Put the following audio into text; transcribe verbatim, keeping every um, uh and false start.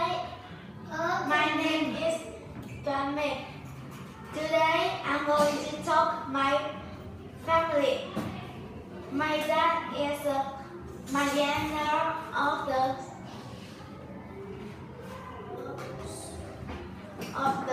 Today, my name is Tuan-Mei. Today, I'm going to talk my family. My dad is a manager of the of the